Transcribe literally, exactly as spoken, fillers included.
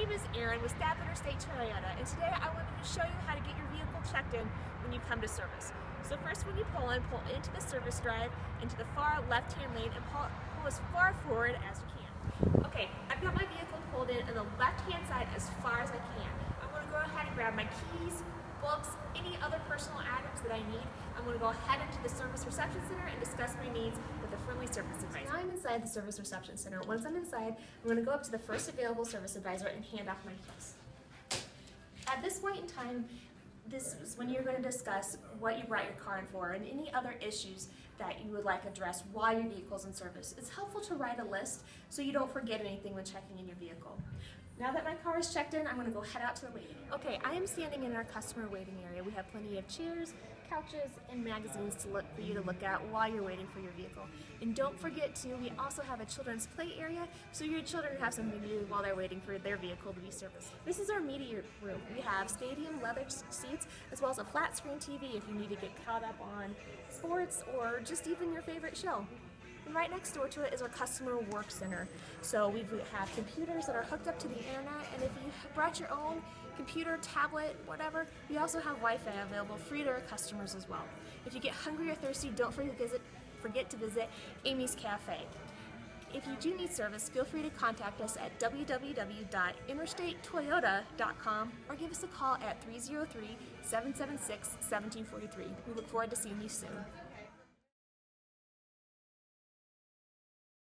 name is Erin with Staff Interstate Toyota, and today I wanted to show you how to get your vehicle checked in when you come to service. So first, when you pull in, pull into the service drive, into the far left-hand lane, and pull, pull as far forward as you can. Okay, I've got my vehicle pulled in on the left-hand side as far as I can. I'm going to go ahead and grab my keys, books, any other personal items that I need. I'm going to go ahead into the service reception center and discuss my needs with a friendly service advisor. Now I'm inside the service reception center. Once I'm inside, I'm going to go up to the first available service advisor and hand off my keys. At this point in time, this is when you're going to discuss what you brought your car in for and any other issues that you would like addressed while your vehicle's in service. It's helpful to write a list so you don't forget anything when checking in your vehicle. Now that my car is checked in, I'm going to go head out to the waiting area. Okay, I am standing in our customer waiting area. We have plenty of chairs, couches, and magazines to look for you to look at while you're waiting for your vehicle. And don't forget to, we also have a children's play area so your children have something to do while they're waiting for their vehicle to be serviced. This is our media room. We have stadium leather seats as well as a flat screen T V if you need to get caught up on sports or just even your favorite show. And right next door to it is our customer work center. So we have computers that are hooked up to the internet, and if you brought your own computer, tablet, whatever, we also have Wi-Fi available free to our customers as well. If you get hungry or thirsty, don't forget to visit, forget to visit Amy's Cafe. If you do need service, feel free to contact us at w w w dot interstate toyota dot com or give us a call at three zero three, seven seven six, one seven four three. We look forward to seeing you soon.